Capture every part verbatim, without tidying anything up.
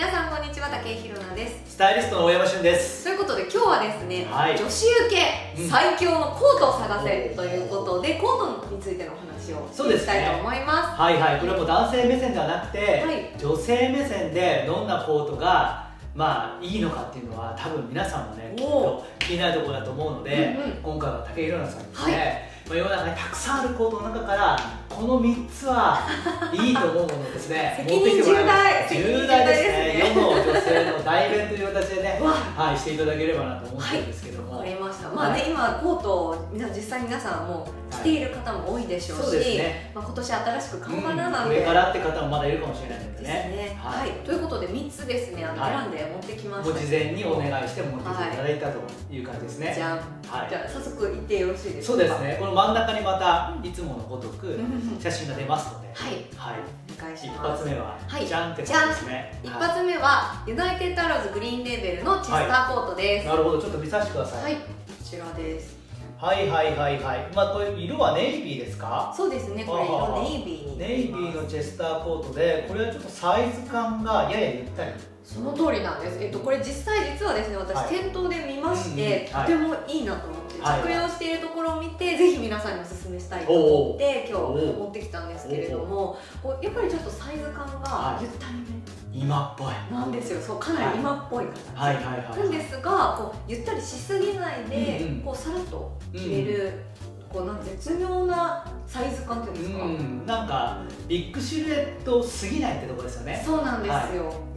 皆さんこんにちは、竹井ひろなです。 スタイリストの大山俊です。 ということで今日はですね、 はい、 女子受け最強のコートを探せということで、うん、コートについてのお話をしていきたいと思います。 はいはい、これはもう男性目線ではなくて、はい、女性目線でどんなコートがまあいいのかっていうのは多分皆さんもねきっと気になるところだと思うので、うんうん、今回は竹井ひろなさんにですね、はい、まあ、世の中にたくさんあるコートの中からこのみっつはいいと思うものをですね責任重大重大ですね。世の女性の代弁という形でね、はい、していただければなと思ってるんですけども、 わかりました。まあね、今コートを実際皆さんも着ている方も多いでしょうし、まあ今年新しく買おうかななんて、 これからって方もまだいるかもしれないのでね。はい、ということでみっつですね、選んで持ってきました。 ご事前にお願いして持ってきていただいたという感じですね。 じゃん。じゃあ早速言ってよろしいですか。 そうですね。この真ん中にまたいつものごとく写真が出ますので、はい、はい、 お願いします。 一発目はじゃんってことですね。 一発目はユナイテッドアローズグリーンレーベルのチェスターコートです。 なるほど、ちょっと見させてください。 はい、こちらです。 はいはいはいはい。まあこれ色はネイビーですか？ そうですね。これ色ネイビーに。 ネイビーのチェスターコートで、これはちょっとサイズ感がややゆったり。 その通りなんです。えっとこれ実際実はですね、私店頭で見まして、とてもいいなと思って着用しているところを見て、ぜひ皆さんにおすすめしたいと思って今日持ってきたんですけれども、こうやっぱりちょっとサイズ感がゆったりめ。 今っぽいなんですよ。そう、かなり今っぽい形なんですが、こうゆったりしすぎないで、うんうん、こうさらっと着れる、うん、こうなん絶妙なサイズ感っていうんですか、うん、 なんかビッグシルエットすぎないってところですよね。 そうなんですよ、はい、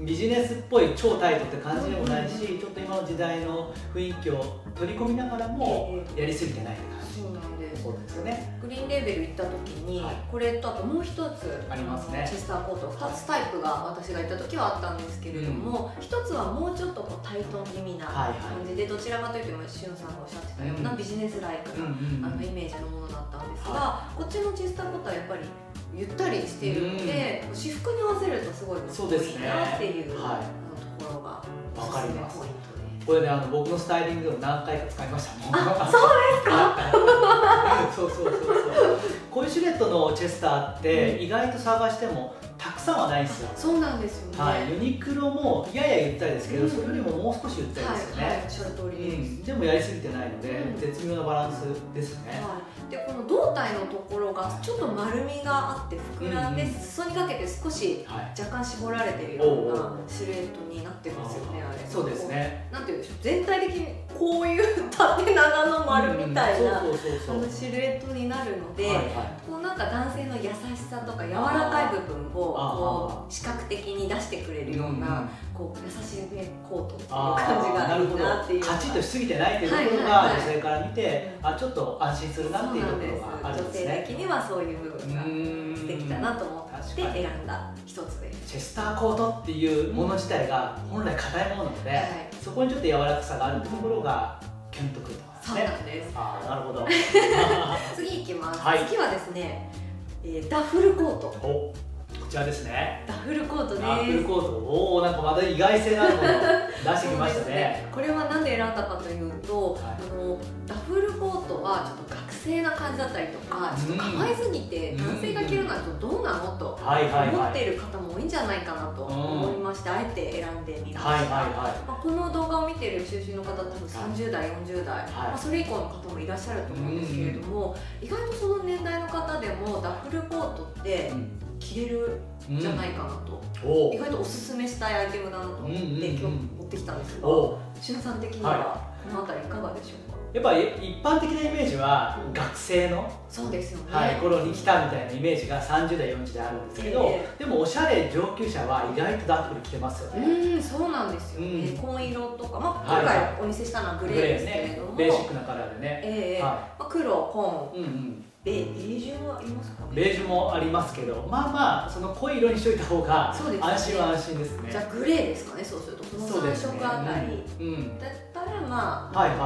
ビジネスっぽい超タイトって感じでもないし、うんうん、ちょっと今の時代の雰囲気を取り込みながらもやりすぎてないって感じ。 そうなんです。 そうですよね。 グリーンレーベル行った時に、はい、これとあともう一つありますね。 チェスターコートふたつタイプが私が行った時はあったんですけれども、一、うん、つはもうちょっとこうタイト気味な感じで、はいはい、どちらかというと今しゅんさんがおっしゃってたようなビジネスライクな、うんうん、あのイメージのものだったんですが、はい、こっちのチェスターコートはやっぱりゆったりしているので、うん、私服に合わせるとすごいかっこいいなっていうところがおすすめポイント。 これね、あの僕のスタイリングでも何回か使いましたもん。 あ、そうですか。 そうそうそうそう。こういうシルエットのチェスターって意外と探してもたくさんはないんですよ。 そうなんですよね。 はい、ユニクロもややゆったりですけど、それよりももう少しゆったりですよね。はい、 おっしゃる通りです。 でもやりすぎてないので、絶妙なバランスですね。 で、この胴体のところがちょっと丸みがあって膨らんで、裾にかけて少し若干絞られているようなシルエットになってますよね。あれ。 そうですね。 なんていうんでしょう。全体的にこういう縦長の丸みたいなシルエットになるので、こうなんか男性の優しさとか柔らかい部分をこう視覚的に出してくれるようなこう優しいねコートっていう感じがいいなっていう。 カチッとしすぎてないっていうところが女性から見て、あ、ちょっと安心するなっていうところがあるんですね。 女性的にはそういう部分が素敵だなと思って選んだ一つです。 チェスターコートっていうもの自体が本来硬いものなので、そこにちょっと柔らかさがあるってところがキュンとくるところですね。 そうなんです。 ああ、なるほど。 次いきます。次はですね、ダッフルコート。 こちらですね。 ダッフルコートです。 ダッフルコート、おお、なんかまた意外性のあるものを出してきましたね。 これはなんで選んだかというと、あのダッフルコートはちょっと学生な感じだったりとか、ちょっと可愛すぎて男性が着るのはどうなのと思っている方も多いんじゃないかなと思いまして、あえて選んでみました。この動画を見ている中心の方、多分さんじゅうだい、よんじゅうだい、まあそれ以降の方もいらっしゃると思うんですけれども、意外とその年代の方でもダッフルコートって着れるんじゃないかなと、うん、意外とおすすめしたいアイテムだなと思って今日持ってきたんですが、しゅんさん的にはこの辺りいかがでしょうか。 やっぱり一般的なイメージは学生の、 そうですよね、 はい、頃に来たみたいなイメージがさんじゅうだい、よんじゅうだいあるんですけど、えー、でもおしゃれ上級者は意外とダッフル着てますよね。 うん、そうなんですよね。紺色とか、まあ今回お見せしたのはグレーですけれども、 ベーシックなカラーでね、 えー、まあ黒、紺、うんうん、ベージュもありますかね。 ベージュもありますけど、まあまあその濃い色にしといた方が安心は安心ですね。 じゃあグレーですかね。そうするとこのさん色あたりだったらまあ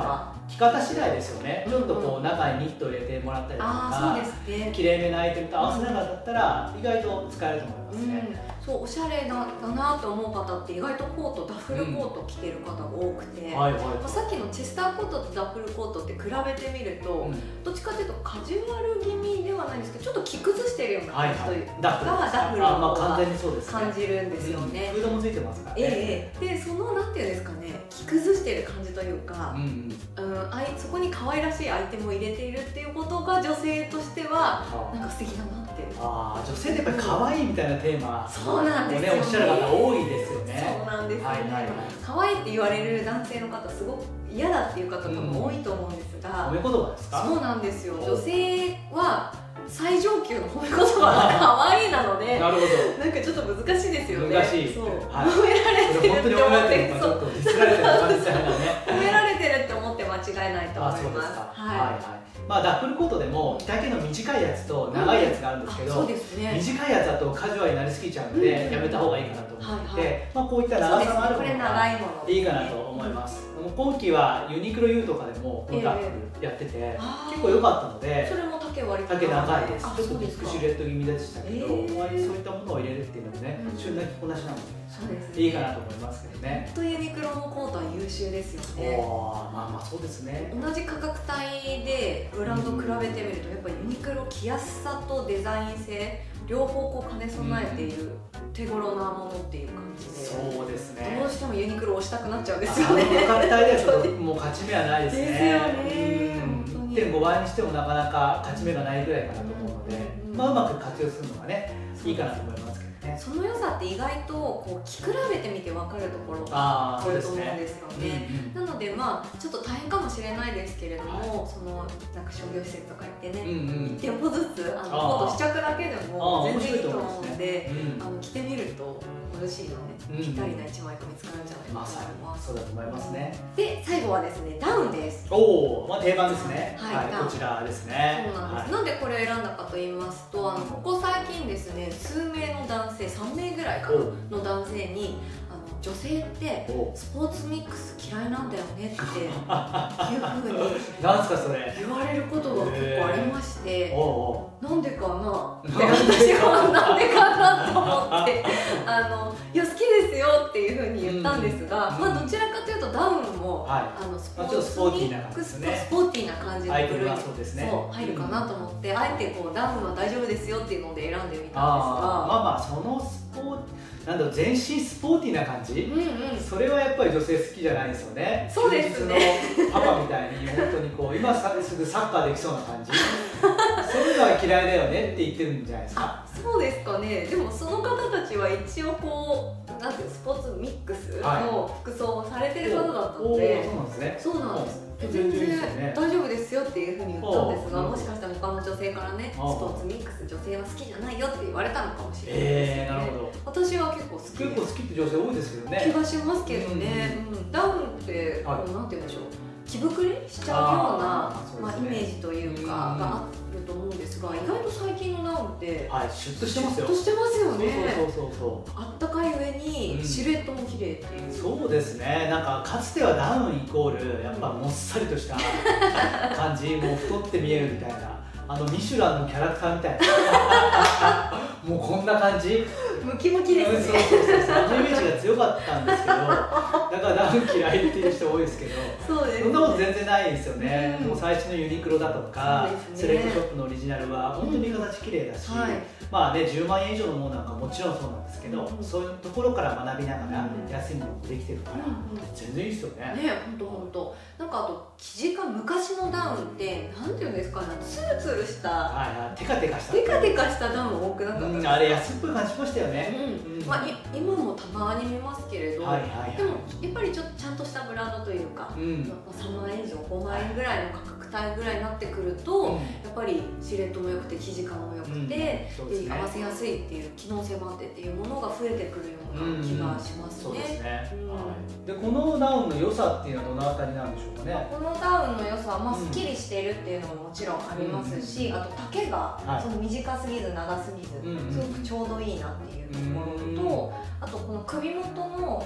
着方次第ですよね。ちょっとこう中にニットを入れてもらったりとか、きれいめなアイテムと合わせながらだったら意外と使えると思いますね。 うん、そうおしゃれだなと思う方って意外とコート、ダフルコート着てる方が多くて、さっきのチェスターコートとダフルコートって比べてみると、うん、どっちかというとカジュアル気味ではないんですけど、ちょっと着崩してるような感じというか、ダフルを感じるんですよね。 フードもついてますからね。 ええ、でそのなんていうんですかね、着崩してる感じというか、うん、うん、あいそこに可愛らしいアイテムを入れているっていうことが女性としてはなんか素敵だなって。 ああ、女性ってやっぱり可愛いみたいなテーマそうなんですよね。 おっしゃる方多いですよね。 そうなんですよね。可愛いって言われる男性の方すごく嫌だっていう方とかも多いと思うんですが、 褒め言葉ですか？ そうなんですよ。女性は最上級の褒め言葉が可愛いなので、 なるほど。 なんかちょっと難しいですよね。 難しい。 そう。褒められてるって思って、そう。褒められてるって思って間違いないと思います。 はいはい。まあダッフルコートでも着丈の短いやつと長いやつがあるんですけど、 そうですね。 短いやつだとカジュアルになりすぎちゃうのでやめた方がいいかなと思って、まあこういった長さのあるものがいいかなと思います。今期はユニクロ U とかでもこのダッフルやってて結構良かったので、 それも丈割と丈長いです。ちょっとビッグシルエット気味でしたけど、そういったものを入れるっていうのもね、旬な着こなしなのでいいかなと思いますけどね。 本当ユニクロのコートは優秀ですよね。 まあまあそうですね。 同じ価格帯でブランド比べてみるとやっぱりユニクロ着やすさとデザイン性両方こう兼ね備えている手頃なものっていう感じで、 そうですね。 どうしてもユニクロを押したくなっちゃうんですよね。 あの価格帯ではちょっともう勝ち目はないですね。 ですよね。 いってんごばいにしてもなかなか勝ち目がないぐらいかなと思うので、まあうまく活用するのがねいいかなと思いますけどね。 その良さって意外とこう着比べてみて分かるところがあると思うんですよね。なのでまあちょっと大変かもしれないですけれども、はい、そのなんか商業施設とか行ってね、うんうん、いってんぽずつあのコート試着だけでも全然いいと思うので、あの着てみるとご自身のね、ぴったりな一枚が見つかるんじゃないかと思います。 そうだと思いますね。 で最後はですね、ダウンです。 おお、まあ定番ですね。はい、こちらですね。 そうなんです。なんでこれを選んだかと言いますと、あのここ最近ですね、数名の男性、さんめいぐらいかなの男性に、あの女性ってスポーツミックス嫌いなんだよねっていうふうになんすかそれ言われることが結構ありまして、なんでかなって私はなんでかなと思ってあのいや好きですよっていうふうに言ったんですが、まあどちらかというとダウンもあのスポーツミックスとスポーティーな感じの部類に入るかなと思って、あえてこうダウンは大丈夫ですよっていうので選んでみたんですが、まあまあそのスポーなんだろう、全身スポーティーな感じ、うんうん、それはやっぱり女性好きじゃないですよね。 そうですね。 パパみたいに本当にこう今すぐサッカーできそうな感じそういうのは嫌いだよねって言ってるんじゃないですか。 そうですかね。でもその方たちは一応こうなんていうスポーツミックスの服装をされてる方だったので、 そうなんですね。 そうなんです。全然大丈夫ですよっていうふうに言ったんですが、もしかしたら他の女性からね、スポーツミックス女性は好きじゃないよって言われたのかもしれないですね。 なるほど。 私は結構好き。 結構好きって女性多いですけどね。 気がしますけどね。ダウンってこうなんて言うんでしょう。着膨れしちゃうようなまあイメージというかがあると思うんですが、意外と最近のダウンってシュッとしてますよ。 シュッとしてますよね。 そうそうそうそう。 あったかい上にシルエットも綺麗っていう。 そうですね。なんかかつてはダウンイコールやっぱもっさりとした感じ、もう太って見えるみたいな。あのミシュランのキャラクターみたいなもうこんな感じムキムキですね。 そうそうそうそう、あのイメージが強かったんですけど、だからダウン嫌いっていう人多いですけど、 そうですね、 そんなこと全然ないですよね。うん、もう最新のユニクロだとか、ね、セレクトショップのオリジナルは本当に形綺麗だし、うん、はい、まあねじゅうまんえん以上のものなんかもちろんそうなんですけど、うん、そういうところから学びながら安いものもできてるから、うん、全然いいですよね。 ね、本当本当。なんかあと生地感、昔のダウンってなんていうんですかね、ツルツルした、 はいはい、テカテカした、 テカテカしたダウン多くなかったですか。 あれ安っぽい感じしましたよね。 うんうん、まあ今もたまに見ますけれど、はいはいはい、でもやっぱりちょっとちゃんとしたブランドというか、うん、さんまんえん以上ごまんえんぐらいの価格帯ぐらいになってくると、うん、やっぱりシルエットも良くて生地感も良くて、うん、でね、合わせやすいっていう機能性もあってっていうものが増えてくるような気がしますね。そうですね。 でこのダウンの良さっていうのはどのあたりなんでしょうかね。 このダウンの良さは、まあ、すっきりしているっていうのももちろんありますし、うん、あと丈がその短すぎず長すぎず、はい、すごくちょうどいいなっていうところと、あとこの首元の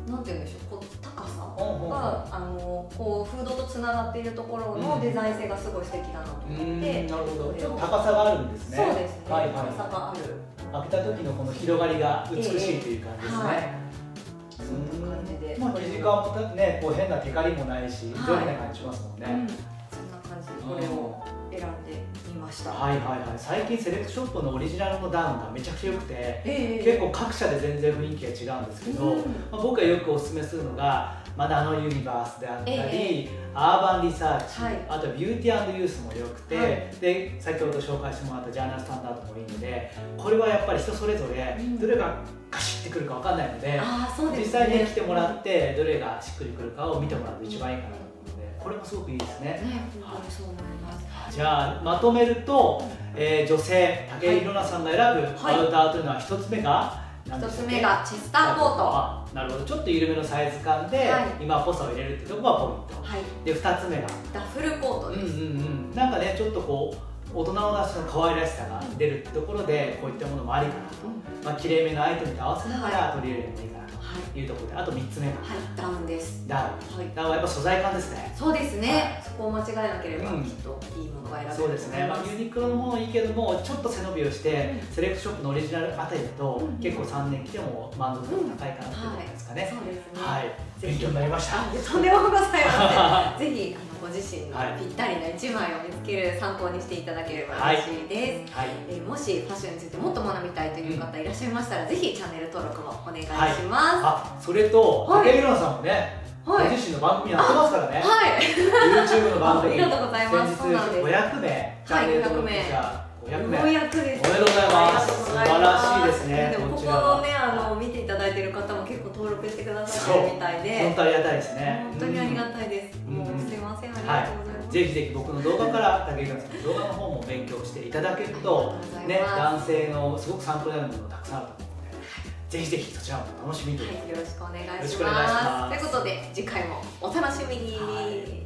なんて言うんでしょう、こう高さがあのこうフードとつながっているところのデザイン性がすごい素敵だなと思って、 なるほど、ちょっと高さがあるんですね。 そうですね、高さがある。 開けた時のこの広がりが美しいという感じですね。 そんな感じで、 まあ生地感もね、こう変なテカリもないし、上品な感じしますもんね。 そんな感じでこれを選んでみました。 はいはいはい。最近セレクトショップのオリジナルのダウンがめちゃくちゃ良くて、結構各社で全然雰囲気が違うんですけど、まあ僕がよくおすすめするのがまだあのユニバースであったり、アーバンリサーチ、あとビューティー&ユースも良くて、で先ほど紹介してもらったジャーナルスタンダードもいいので、これはやっぱり人それぞれどれがガシッてくるか分かんないので、実際に来てもらってどれがしっくりくるかを見てもらうと一番いいかなと思うので、これもすごくいいですね。じゃあまとめると、えー、女性武井宏奈さんが選ぶアウターというのはひとつめがひとつめがチェスターコート。 なるほど、ちょっと緩めのサイズ感で、はい、今っぽさを入れるってところがポイント、はい、でふたつめがダッフルコートです。うんうんうん、なんかねちょっとこう大人のなしの可愛らしさが出るってところで、こういったものもありかなと、うん、まあ綺麗めのアイテムと合わせながら取り入れるのもいいかなというところで、あとみっつめが、 はい、ダウンです。 ダウン、はい、ダウンはやっぱ素材感ですね。 そうですね、はい、そこを間違えなければ、うん、きっといいものが選べると思います。そうですね、まあ、ユニクロのものいいけどもちょっと背伸びをして、うん、セレクトショップのオリジナルあたりだと、うん、結構さんねん着ても満足度が高いかなっていうところですかね。 そうですね、 はい、勉強になりました。 とんでもございません。ぜひあのご自身のぴったりないちまいを見つける参考にしていただければ嬉しいです。はいはい、えー、もしファッションについてもっと学びたいという方いらっしゃいましたら、うん、ぜひチャンネル登録もお願いします。はい、 あ、それと武井宏奈さんもね、はい、ご自身の番組やってますからね。はい。YouTube の番組。 ありがとうございます。 先日ごひゃくめいチャンネル登録者ごひゃくめい。 ごひゃくです。 おめでとうございます。素晴らしいですね。 でもここのね、あの見ていただいている方も結構登録してくださってるみたいで、 本当ありがたいですね。 本当にありがたいです。もうすいません、ありがとうございます。 ぜひぜひ僕の動画から武井宏奈さんの動画の方も勉強していただけるとね、男性のすごく参考になるものたくさんあると思う。ぜひぜひそちらも楽しみに、はい、 よろしくお願いします。ということで次回もお楽しみに。